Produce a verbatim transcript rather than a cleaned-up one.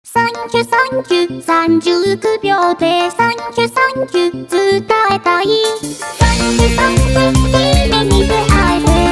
サンキュサンキュさんじゅうきゅうびょうでサンキュサンキュ伝えたい。サンキュサンキュ君に出会えて